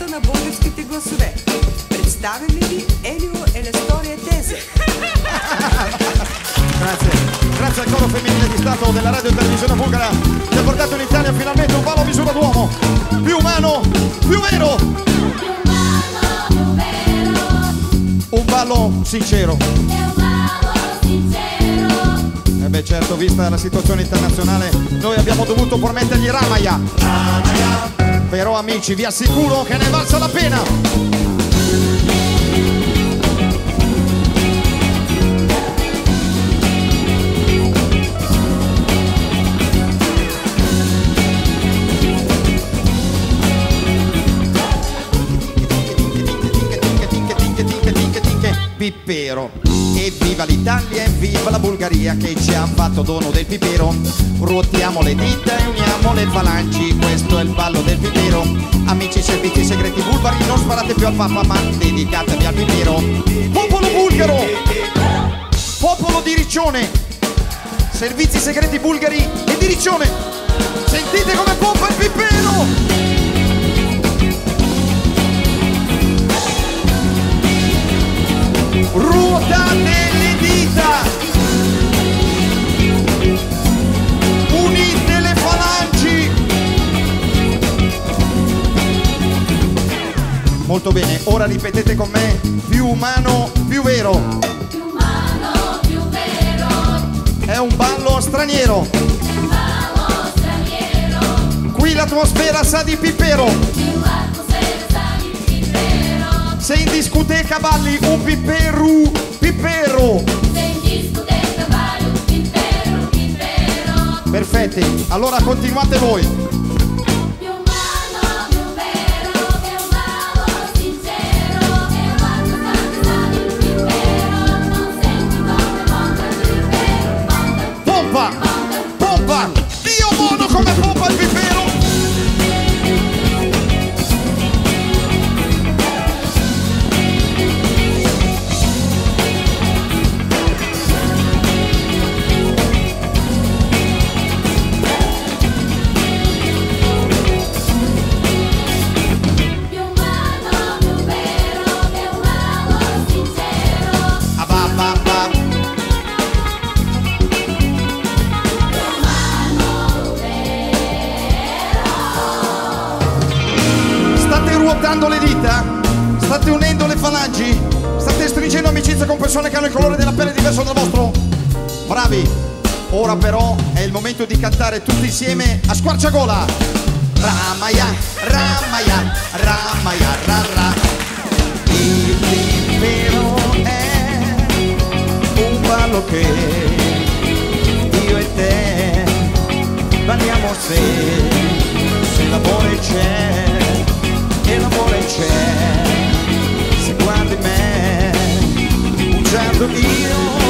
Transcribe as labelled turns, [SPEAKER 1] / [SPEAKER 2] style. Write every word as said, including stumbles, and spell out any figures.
[SPEAKER 1] Радиото на българските гласове. Представили ви Елио e le storie tese.
[SPEAKER 2] Grazie, grazie al coro femminile di Stato della radio e televisione bulgara che ha portato in Italia finalmente un ballo a misura d'uomo, più umano, più vero.
[SPEAKER 3] Più umano, più vero.
[SPEAKER 2] Un ballo sincero.
[SPEAKER 3] È un ballo sincero.
[SPEAKER 2] E beh certo, vista la situazione internazionale, noi abbiamo dovuto promettergli Ramaya. Ramaya. Però amici, vi assicuro che ne valsa la pena. Pipero. Evviva l'Italia, evviva la Bulgaria che ci ha fatto dono del pipero. Ruotiamo le dita e uniamo le falangi, questo è il ballo del pipero. Amici servizi segreti bulgari, non sparate più al Papa ma dedicatevi al pipero. Popolo bulgaro, popolo di Riccione, servizi segreti bulgari e di Riccione, sentite come pompa il pipero. Ruotate le dita, unite le falangi. Molto bene, ora ripetete con me, più umano, più vero.
[SPEAKER 3] Più umano, più vero.
[SPEAKER 2] È un ballo straniero.
[SPEAKER 3] È un ballo straniero.
[SPEAKER 2] Qui l'atmosfera sa di pipero.
[SPEAKER 3] L'atmosfera sa di pipero.
[SPEAKER 2] Se in discoteca balli un piperu, pipero.
[SPEAKER 3] Se in discoteca balli un pipero, pipero.
[SPEAKER 2] Perfetti, allora continuate voi.
[SPEAKER 3] Più umano, più vero. È un ballo sincero. È un ballo sa di pipero. Non senti come pompa il pipero.
[SPEAKER 2] Pompa, pompa, Dio buono come pompa il pipero. Ruotando le dita, state unendo le falangi, state stringendo amicizia con persone che hanno il colore della pelle diverso dal vostro. Bravi, ora però è il momento di cantare tutti insieme a squarciagola. Ramaya, Ramaya, Ramaya, Rara. Il pipero è un ballo che io e te balliamo se, se l'amore c'è. E l'amore c'è, se guardi me, bugiardo io